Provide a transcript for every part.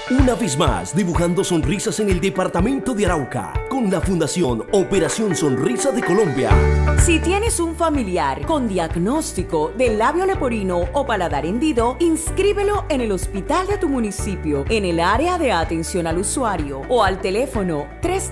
Una vez más, dibujando sonrisas en el departamento de Arauca, con la Fundación Operación Sonrisa de Colombia. Si tienes un familiar con diagnóstico de labio leporino o paladar hendido, inscríbelo en el hospital de tu municipio, en el área de atención al usuario o al teléfono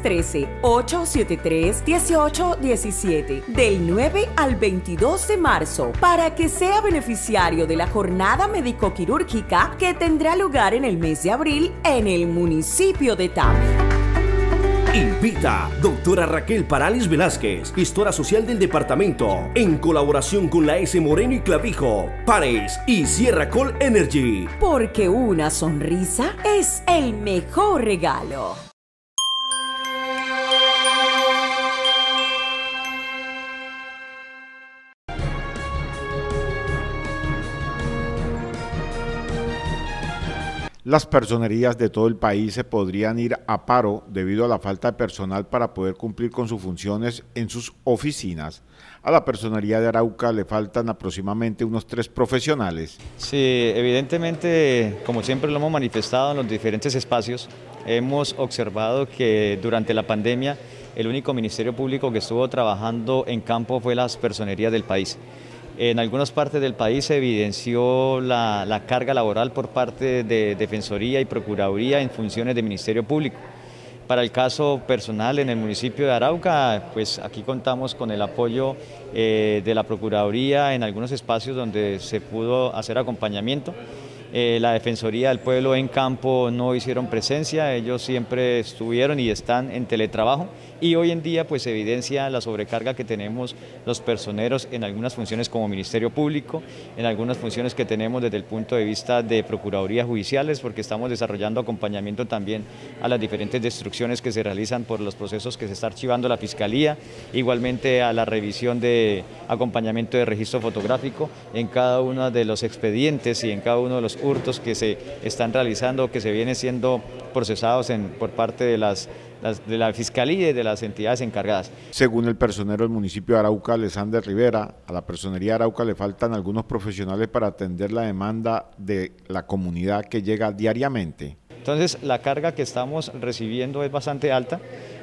313-873-1817 del 9 al 22 de marzo para que sea beneficiario de la jornada médico-quirúrgica que tendrá lugar en el mes de abril en el municipio de Tame. Invita doctora Raquel Paralis Velázquez, gestora social del departamento, en colaboración con la S. Moreno y Clavijo, Pares y Sierra Col Energy. Porque una sonrisa es el mejor regalo. Las personerías de todo el país se podrían ir a paro debido a la falta de personal para poder cumplir con sus funciones en sus oficinas. A la personería de Arauca le faltan aproximadamente unos 3 profesionales. Sí, evidentemente, como siempre lo hemos manifestado en los diferentes espacios, hemos observado que durante la pandemia el único ministerio público que estuvo trabajando en campo fue las personerías del país. En algunas partes del país se evidenció la carga laboral por parte de Defensoría y Procuraduría en funciones de Ministerio Público. Para el caso personal en el municipio de Arauca, pues aquí contamos con el apoyo de la Procuraduría en algunos espacios donde se pudo hacer acompañamiento. La Defensoría del Pueblo en campo no hicieron presencia, ellos siempre estuvieron y están en teletrabajo y hoy en día pues evidencia la sobrecarga que tenemos los personeros en algunas funciones como Ministerio Público, en algunas funciones que tenemos desde el punto de vista de Procuradurías Judiciales, porque estamos desarrollando acompañamiento también a las diferentes destrucciones que se realizan por los procesos que se está archivando la Fiscalía, igualmente a la revisión de acompañamiento de registro fotográfico en cada uno de los expedientes y en cada uno de los hurtos que se están realizando, que se vienen siendo procesados por parte de la Fiscalía y de las entidades encargadas. Según el personero del municipio de Arauca, Alexander Rivera, a la personería de Arauca le faltan algunos profesionales para atender la demanda de la comunidad que llega diariamente. Entonces la carga que estamos recibiendo es bastante alta.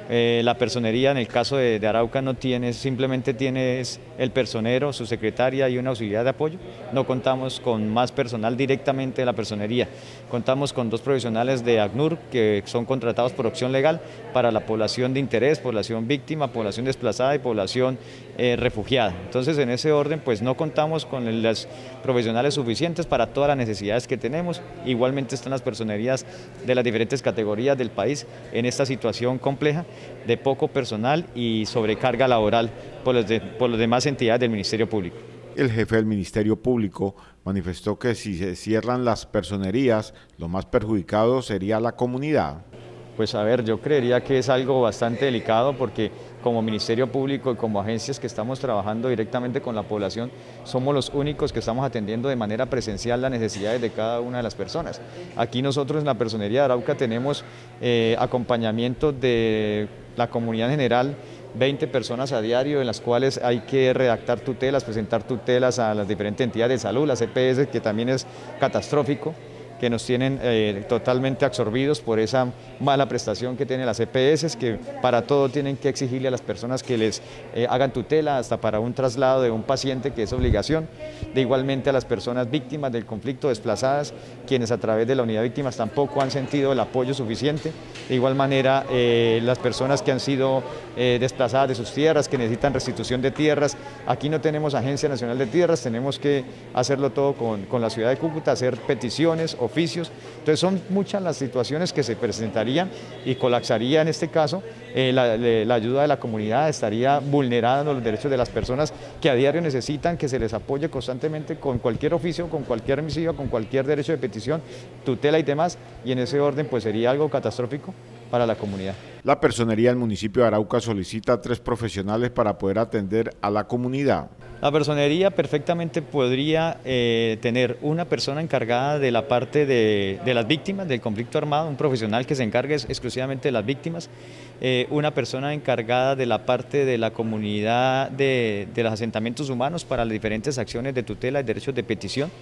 La personería en el caso de Arauca no tiene, simplemente tiene el personero, su secretaria y una auxiliar de apoyo. No contamos con más personal directamente de la personería. Contamos con 2 profesionales de ACNUR que son contratados por opción legal para la población de interés, población víctima, población desplazada y población refugiada. Entonces en ese orden pues no contamos con los profesionales suficientes para todas las necesidades que tenemos. Igualmente están las personerías de las diferentes categorías del país en esta situación compleja de poco personal y sobrecarga laboral por las demás entidades del Ministerio Público. El jefe del Ministerio Público manifestó que si se cierran las personerías, lo más perjudicado sería la comunidad. Pues a ver, yo creería que es algo bastante delicado porque como Ministerio Público y como agencias que estamos trabajando directamente con la población, somos los únicos que estamos atendiendo de manera presencial las necesidades de cada una de las personas. Aquí nosotros en la personería de Arauca tenemos acompañamiento de la comunidad en general, 20 personas a diario en las cuales hay que redactar tutelas, presentar tutelas a las diferentes entidades de salud, las EPS, que también es catastrófico, que nos tienen totalmente absorbidos por esa mala prestación que tienen las EPS, que para todo tienen que exigirle a las personas que les hagan tutela, hasta para un traslado de un paciente que es obligación. De igualmente a las personas víctimas del conflicto, desplazadas, quienes a través de la unidad de víctimas tampoco han sentido el apoyo suficiente. De igual manera las personas que han sido desplazadas de sus tierras, que necesitan restitución de tierras. Aquí no tenemos Agencia Nacional de Tierras, tenemos que hacerlo todo con la ciudad de Cúcuta, hacer peticiones, oficios. Entonces son muchas las situaciones que se presentarían y colapsaría en este caso la ayuda de la comunidad, estaría vulnerando los derechos de las personas que a diario necesitan que se les apoye constantemente con cualquier oficio, con cualquier misiva, con cualquier derecho de petición, tutela y demás, y en ese orden pues sería algo catastrófico para la comunidad. La personería del municipio de Arauca solicita 3 profesionales para poder atender a la comunidad. La personería perfectamente podría tener una persona encargada de la parte de las víctimas del conflicto armado, un profesional que se encargue exclusivamente de las víctimas, una persona encargada de la parte de la comunidad de los asentamientos humanos para las diferentes acciones de tutela y derechos de petición,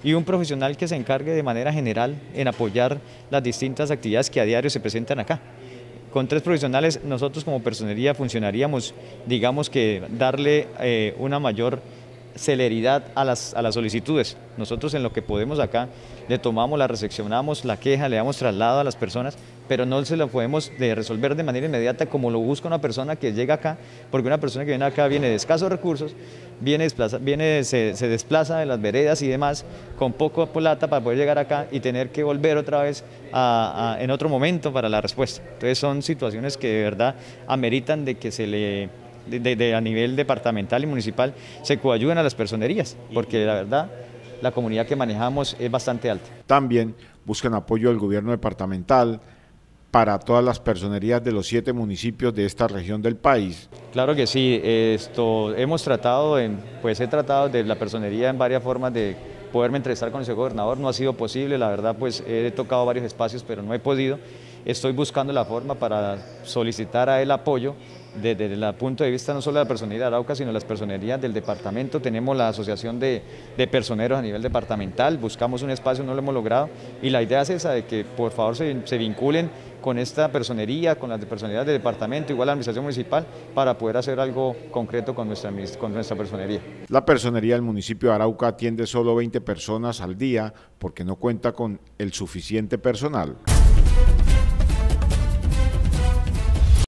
y un profesional que se encargue de manera general en apoyar las distintas actividades que a diario se presentan acá. Con 3 profesionales nosotros como personería funcionaríamos, digamos que darle una mayor celeridad a las solicitudes. Nosotros en lo que podemos acá le tomamos, la recepcionamos, la queja, le damos traslado a las personas, pero no se lo podemos resolver de manera inmediata como lo busca una persona que llega acá, porque una persona que viene acá viene de escasos recursos, se desplaza de las veredas y demás con poco plata para poder llegar acá y tener que volver otra vez en otro momento para la respuesta. Entonces son situaciones que de verdad ameritan de que se le a nivel departamental y municipal se coayuden a las personerías, porque la verdad la comunidad que manejamos es bastante alta. También buscan apoyo del gobierno departamental para todas las personerías de los 7 municipios de esta región del país. Claro que sí, hemos tratado, he tratado de la personería en varias formas de poderme entrevistar con el señor gobernador, no ha sido posible, la verdad pues he tocado varios espacios pero no he podido. Estoy buscando la forma para solicitar a él apoyo desde el punto de vista no solo de la personería de Arauca, sino de las personerías del departamento. Tenemos la asociación de personeros a nivel departamental, buscamos un espacio, no lo hemos logrado, y la idea es esa, de que por favor se vinculen con esta personería, con las personerías del departamento, igual la administración municipal, para poder hacer algo concreto con nuestra personería. La personería del municipio de Arauca atiende solo 20 personas al día porque no cuenta con el suficiente personal.